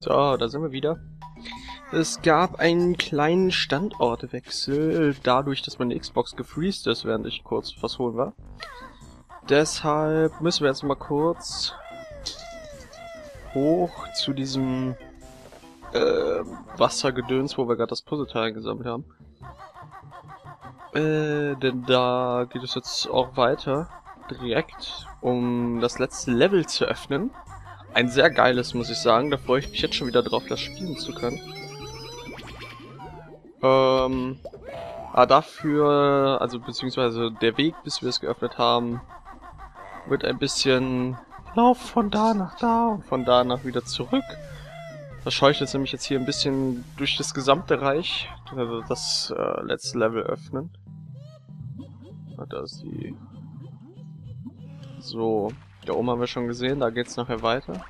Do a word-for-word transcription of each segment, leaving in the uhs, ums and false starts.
So, da sind wir wieder. Es gab einen kleinen Standortwechsel, dadurch, dass meine Xbox gefreezed ist, während ich kurz was holen war. Deshalb müssen wir jetzt mal kurz hoch zu diesem äh, Wassergedöns, wo wir gerade das Puzzleteil gesammelt haben. Äh, denn da geht es jetzt auch weiter, direkt, um das letzte Level zu öffnen. Ein sehr geiles, muss ich sagen. Da freue ich mich jetzt schon wieder drauf, das spielen zu können. Ähm, aber dafür, also beziehungsweise der Weg, bis wir es geöffnet haben, wird ein bisschen Lauf von da nach da und von da nach wieder zurück. Das scheue ich jetzt nämlich jetzt hier ein bisschen durch das gesamte Reich, also das äh, letzte Level öffnen. Und da ist die... So, da oben haben wir schon gesehen, da geht's nachher weiter.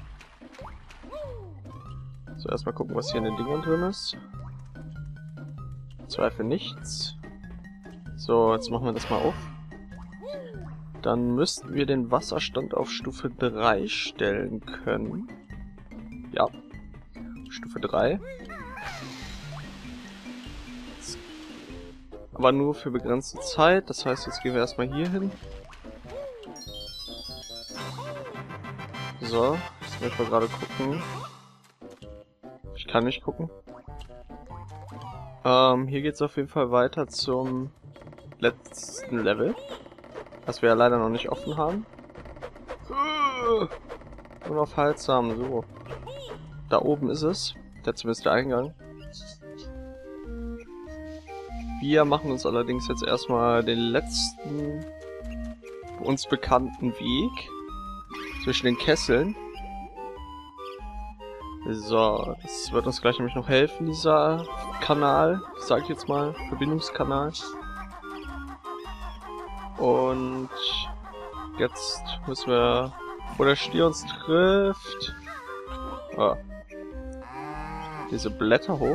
So, erstmal gucken, was hier in den Dingern drin ist. Zweifel nichts. So, jetzt machen wir das mal auf. Dann müssten wir den Wasserstand auf Stufe drei stellen können. Ja. Stufe drei. Aber nur für begrenzte Zeit. Das heißt, jetzt gehen wir erstmal hier hin. So, jetzt möchten wir gerade gucken. Ich kann nicht gucken. Ähm, hier geht es auf jeden Fall weiter zum letzten Level. Was wir ja leider noch nicht offen haben. Unaufhaltsam, so. Da oben ist es. Der zumindest der Eingang. Wir machen uns allerdings jetzt erstmal den letzten uns bekannten Weg zwischen den Kesseln. So, das wird uns gleich nämlich noch helfen, dieser Kanal, sag ich jetzt mal, Verbindungskanal. Und jetzt müssen wir, bevor der Stier uns trifft, oh, diese Blätter hoch.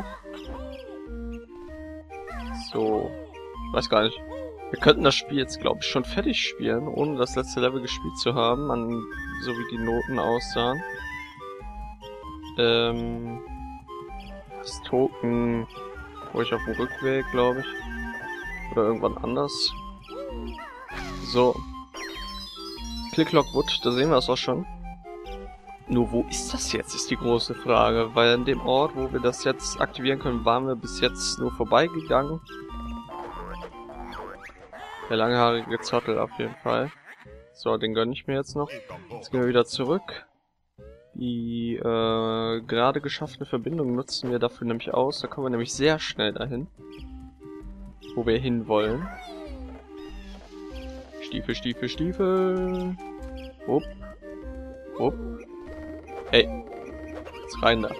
So, ich weiß gar nicht. Wir könnten das Spiel jetzt, glaube ich, schon fertig spielen, ohne das letzte Level gespielt zu haben, an, so wie die Noten aussahen. Ähm, das Token hole ich auf dem Rückweg, glaube ich. Oder irgendwann anders. So. Click-Lock-Wood, da sehen wir es auch schon. Nur wo ist das jetzt, ist die große Frage. Weil an dem Ort, wo wir das jetzt aktivieren können, waren wir bis jetzt nur vorbeigegangen. Der langhaarige Zottel auf jeden Fall. So, den gönne ich mir jetzt noch. Jetzt gehen wir wieder zurück. Die äh, gerade geschaffene Verbindung nutzen wir dafür nämlich aus. Da kommen wir nämlich sehr schnell dahin, wo wir hinwollen. Stiefel, Stiefel, Stiefel. Upp. Upp. Hey. Jetzt rein da.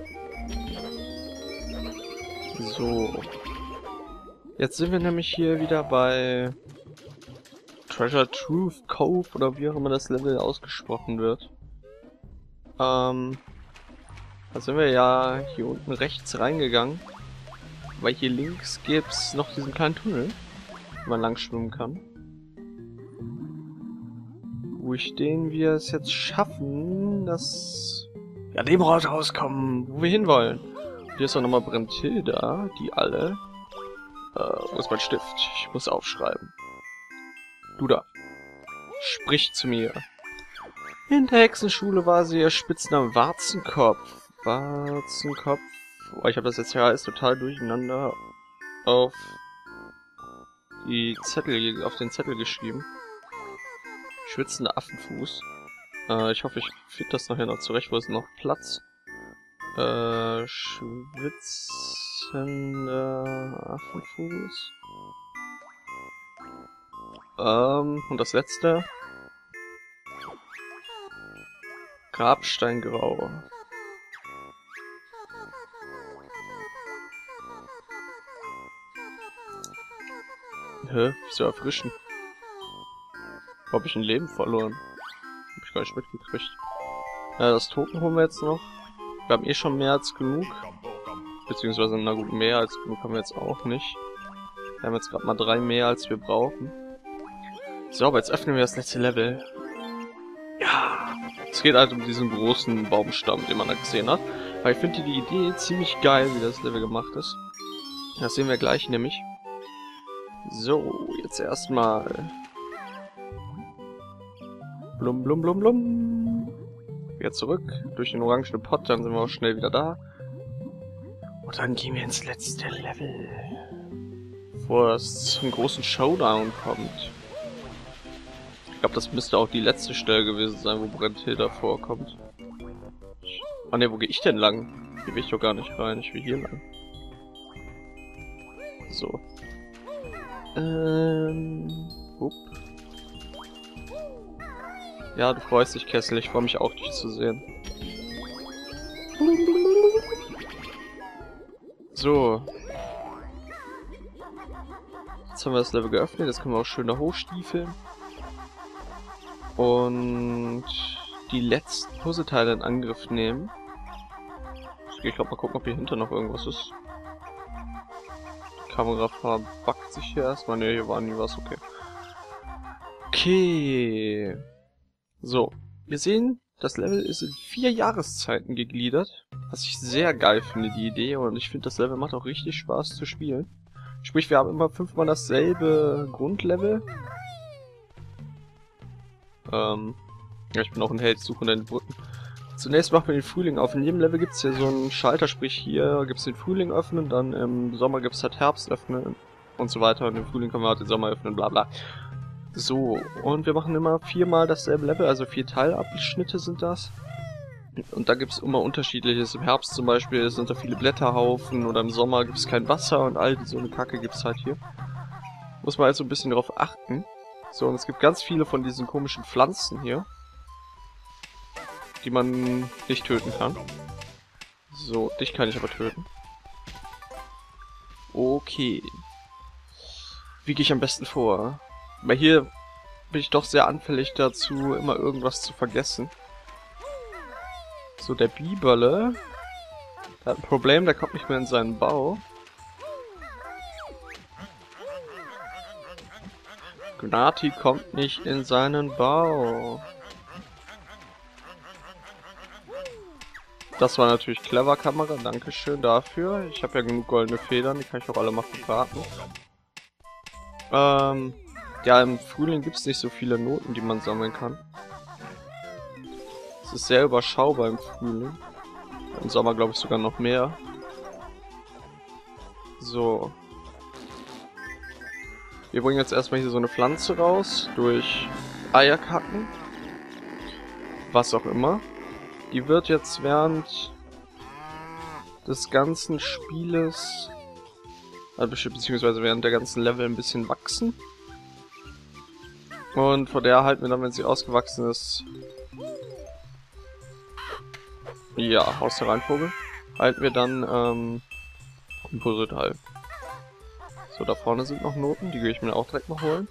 So. Jetzt sind wir nämlich hier wieder bei Treasure Truth Cove oder wie auch immer das Level ausgesprochen wird. Ähm, da sind wir ja hier unten rechts reingegangen, weil hier links gibt's noch diesen kleinen Tunnel, wo man lang schwimmen kann. Durch den wir es jetzt schaffen, dass wir an dem Ort rauskommen, wo wir hinwollen. Hier ist auch nochmal Brenntilda, die alle... Äh, wo ist mein Stift? Ich muss aufschreiben. Du da. Sprich zu mir. In der Hexenschule war sie ihr Spitzname Warzenkopf. Warzenkopf. Oh, ich habe das jetzt ja alles total durcheinander auf die Zettel, auf den Zettel geschrieben. Schwitzender Affenfuß. Äh, ich hoffe, ich finde das nachher noch zurecht, wo ist noch Platz. Äh, schwitzender Affenfuß. Ähm, und das letzte. Grabsteingrau. Hä? Wieso erfrischen? Wo hab ich ein Leben verloren? Hab ich gar nicht mitgekriegt. Ja, das Token holen wir jetzt noch. Wir haben eh schon mehr als genug. Beziehungsweise, na gut, mehr als genug haben wir jetzt auch nicht. Wir haben jetzt gerade mal drei mehr, als wir brauchen. So, aber jetzt öffnen wir das letzte Level. Ja. Es geht halt um diesen großen Baumstamm, den man da gesehen hat. Weil ich finde die Idee ziemlich geil, wie das Level gemacht ist. Das sehen wir gleich nämlich. So, jetzt erstmal. Blum, blum, blum, blum. Wieder zurück durch den orangenen Pot, dann sind wir auch schnell wieder da. Und dann gehen wir ins letzte Level. Bevor es zum großen Showdown kommt. Ich glaube, das müsste auch die letzte Stelle gewesen sein, wo Brenntilda vorkommt. Ah ne, wo gehe ich denn lang? Hier will ich doch gar nicht rein, ich will hier lang. So. Ähm... Upp. Ja, du freust dich, Kessel, ich freue mich auch, dich zu sehen. So. Jetzt haben wir das Level geöffnet, jetzt können wir auch schön da hochstiefeln. Und die letzten Puzzleteile in Angriff nehmen. Ich glaube mal gucken, ob hier hinter noch irgendwas ist. Die Kamera verbuggt sich hier erstmal. Ne, hier war nie was, okay. Okay. So, wir sehen, das Level ist in vier Jahreszeiten gegliedert. Was ich sehr geil finde, die Idee. Und ich finde, das Level macht auch richtig Spaß zu spielen. Sprich, wir haben immer fünfmal dasselbe Grundlevel. Ähm, ja, ich bin auch ein Held, suche den Brücken. Zunächst machen wir den Frühling auf. In jedem Level gibt es hier so einen Schalter, sprich hier gibt es den Frühling öffnen, dann im Sommer gibt es halt Herbst öffnen und so weiter. Und im Frühling können wir halt den Sommer öffnen, bla bla. So, und wir machen immer viermal dasselbe Level, also vier Teilabschnitte sind das. Und da gibt es immer unterschiedliches. Im Herbst zum Beispiel sind da viele Blätterhaufen oder im Sommer gibt es kein Wasser und all so eine Kacke gibt es halt hier. Muss man also ein bisschen drauf achten. So, und es gibt ganz viele von diesen komischen Pflanzen hier, die man nicht töten kann. So, dich kann ich aber töten. Okay. Wie gehe ich am besten vor? Weil hier bin ich doch sehr anfällig dazu, immer irgendwas zu vergessen. So, der Biberle, der hat ein Problem, der kommt nicht mehr in seinen Bau. Gnati kommt nicht in seinen Bau. Das war natürlich clever, Kamera, dankeschön dafür. Ich habe ja genug goldene Federn, die kann ich auch alle mal verbraten. Ähm, ja, im Frühling gibt es nicht so viele Noten, die man sammeln kann. Es ist sehr überschaubar im Frühling. Im Sommer glaube ich sogar noch mehr. So. Wir bringen jetzt erstmal hier so eine Pflanze raus, durch Eierkacken. Was auch immer. Die wird jetzt während des ganzen Spieles, also beziehungsweise während der ganzen Level ein bisschen wachsen. Und von der halten wir dann, wenn sie ausgewachsen ist, ja, Haus der Rheinvogel, halten wir dann ähm, ein Puzzleteil. So, da vorne sind noch Noten, die gehe ich mir auch direkt noch holen.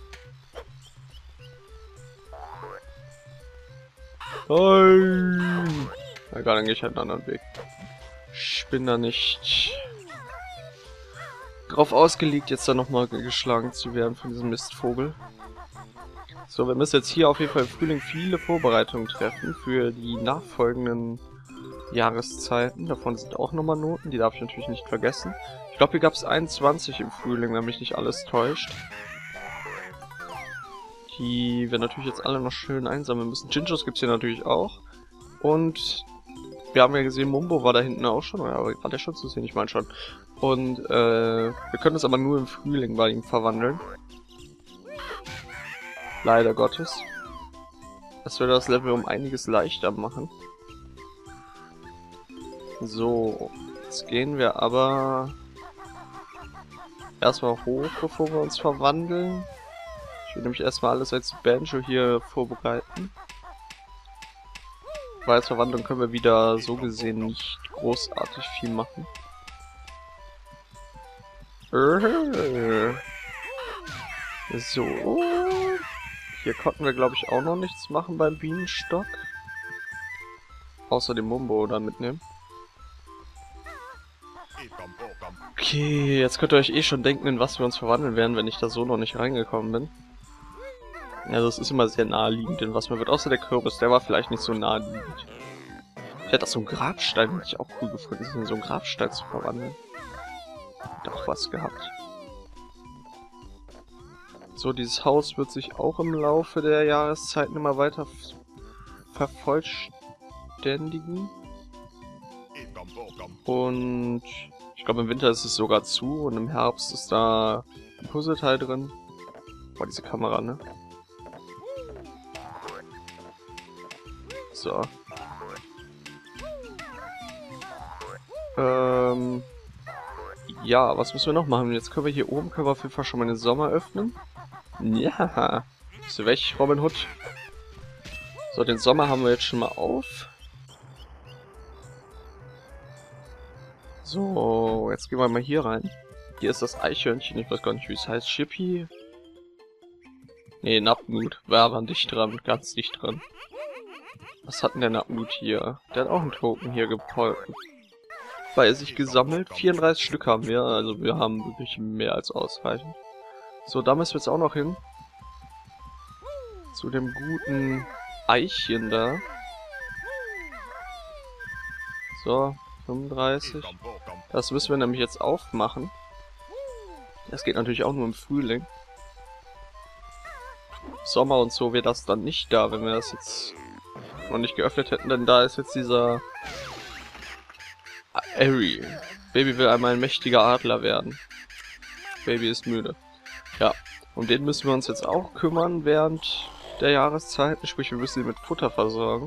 Nein! Na egal, dann gehe ich halt einen anderen Weg. Ich bin da nicht drauf ausgelegt, jetzt da nochmal geschlagen zu werden von diesem Mistvogel. So, wir müssen jetzt hier auf jeden Fall im Frühling viele Vorbereitungen treffen für die nachfolgenden Jahreszeiten. Davon sind auch nochmal Noten, die darf ich natürlich nicht vergessen. Ich glaube, hier gab es einundzwanzig im Frühling, wenn mich nicht alles täuscht. Die wir natürlich jetzt alle noch schön einsammeln müssen. Jinjos gibt es hier natürlich auch. Und wir haben ja gesehen, Mumbo war da hinten auch schon. Oder war der schon zu sehen? Ich meine schon. Und äh, wir können es aber nur im Frühling bei ihm verwandeln. Leider Gottes. Das würde das Level um einiges leichter machen. So, jetzt gehen wir aber erstmal hoch, bevor wir uns verwandeln. Ich will nämlich erstmal alles als Banjo hier vorbereiten. Weil als Verwandlung können wir wieder so gesehen nicht großartig viel machen. So. Hier konnten wir, glaube ich, auch noch nichts machen beim Bienenstock. Außer dem Mumbo dann mitnehmen. Okay, jetzt könnt ihr euch eh schon denken, in was wir uns verwandeln werden, wenn ich da so noch nicht reingekommen bin. Also es ist immer sehr naheliegend, in was man wird. Außer der Kürbis, der war vielleicht nicht so naheliegend. Ich hätte das so ein Grabstein, hätte ich auch cool gefunden, sich in so einen Grabstein zu verwandeln. Doch was gehabt. So, dieses Haus wird sich auch im Laufe der Jahreszeiten immer weiter vervollständigen. Und ich glaube, im Winter ist es sogar zu und im Herbst ist da ein Puzzleteil drin. Boah, diese Kamera, ne? So. Ähm. Ja, was müssen wir noch machen? Jetzt können wir hier oben, können wir auf jeden Fall schon mal den Sommer öffnen. Ja. Bist du weg, Robin Hood? So, den Sommer haben wir jetzt schon mal auf. So, jetzt gehen wir mal hier rein. Hier ist das Eichhörnchen, ich weiß gar nicht, wie es heißt. Chippy? Nee, Napmut. War aber dicht dran, ganz dicht dran. Was hat denn der Napmut hier? Der hat auch einen Token hier gepolten. Bei sich gesammelt. vierunddreißig Stück haben wir, also wir haben wirklich mehr als ausreichend. So, da müssen wir jetzt auch noch hin. Zu dem guten Eichchen da. So, fünfunddreißig. Das müssen wir nämlich jetzt aufmachen. Das geht natürlich auch nur im Frühling. Sommer und so wäre das dann nicht da, wenn wir das jetzt noch nicht geöffnet hätten, denn da ist jetzt dieser Airy. Baby will einmal ein mächtiger Adler werden. Baby ist müde. Ja, um den müssen wir uns jetzt auch kümmern während der Jahreszeiten, sprich wir müssen ihn mit Futter versorgen.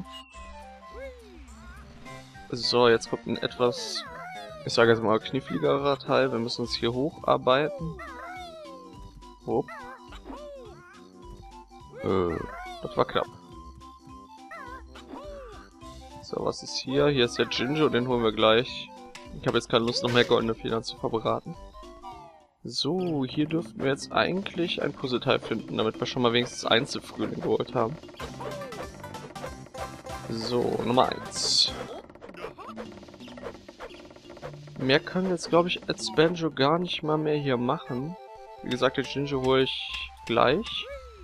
So, jetzt kommt ein etwas, ich sage jetzt mal, kniffligerer Teil. Wir müssen uns hier hocharbeiten. Hopp. Äh, das war knapp. So, was ist hier? Hier ist der Ginger, den holen wir gleich. Ich habe jetzt keine Lust, noch mehr goldene Federn zu verbraten. So, hier dürften wir jetzt eigentlich ein Puzzleteil finden, damit wir schon mal wenigstens eins im Frühling geholt haben. So, Nummer eins. Mehr können wir jetzt, glaube ich, als Banjo gar nicht mal mehr hier machen. Wie gesagt, den Ginger hole ich gleich.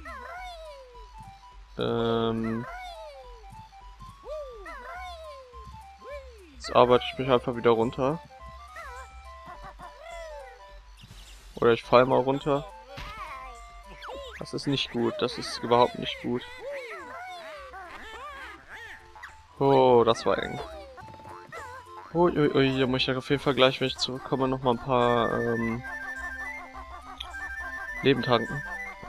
Ähm... Jetzt arbeite ich mich einfach wieder runter. Oder ich fall mal runter. Das ist nicht gut, das ist überhaupt nicht gut. Oh, das war eng. Uiuiui, hier muss ich ja auf jeden Fall gleich, wenn ich zurückkomme, noch mal ein paar ähm, Leben tanken.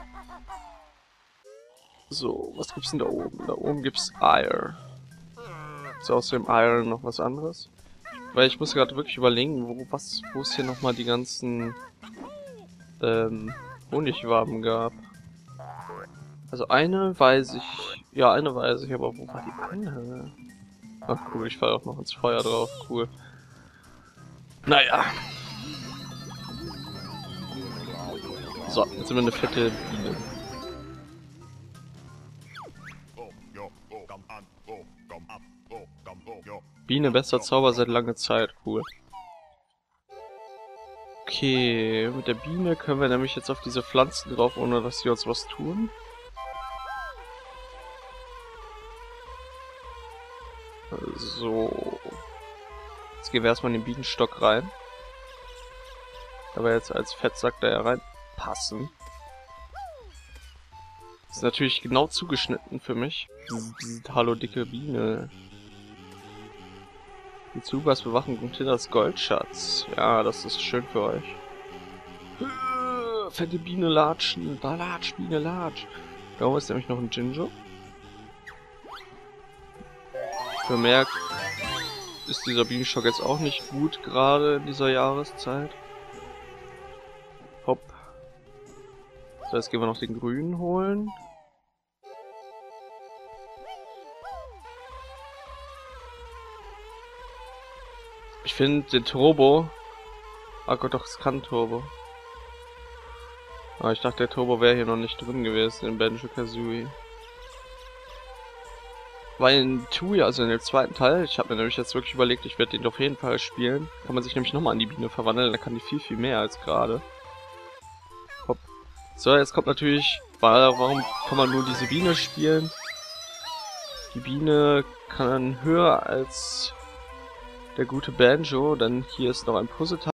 So, was gibt's denn da oben? Da oben gibt's Iron. Ist aus dem Iron noch was anderes? Weil ich muss gerade wirklich überlegen, wo was, wo es hier nochmal die ganzen ähm, Honigwaben gab. Also eine weiß ich, ja eine weiß ich, aber wo war die andere? Ach cool, ich falle auch noch ins Feuer drauf, cool. Naja. So, jetzt sind wir eine fette Biene. Biene, bester Zauber seit langer Zeit, cool. Okay, mit der Biene können wir nämlich jetzt auf diese Pflanzen drauf, ohne dass sie uns was tun. So. Jetzt gehen wir erstmal in den Bienenstock rein. Aber jetzt als Fettsack da ja reinpassen. Ist natürlich genau zugeschnitten für mich. Hallo dicke Biene. Die Zugangsbewachung und Tinders Goldschatz. Ja, das ist schön für euch. Äh, fette Biene latschen. Da latsch, Biene latsch. Da oben ist nämlich noch ein Ginger. Bemerkt, ist dieser Bienenstock jetzt auch nicht gut, gerade in dieser Jahreszeit. Hopp. So, jetzt gehen wir noch den grünen holen. Ich finde den Turbo... Ah Gott, doch, es kann Turbo. Aber ich dachte, der Turbo wäre hier noch nicht drin gewesen in Banjo-Kazooie. Weil in Tui, also in dem zweiten Teil, ich habe mir nämlich jetzt wirklich überlegt, ich werde den auf jeden Fall spielen. Kann man sich nämlich nochmal an die Biene verwandeln, dann kann die viel, viel mehr als gerade. Hopp. So, jetzt kommt natürlich, warum kann man nur diese Biene spielen? Die Biene kann höher als der gute Banjo, denn hier ist noch ein Puzzleteil.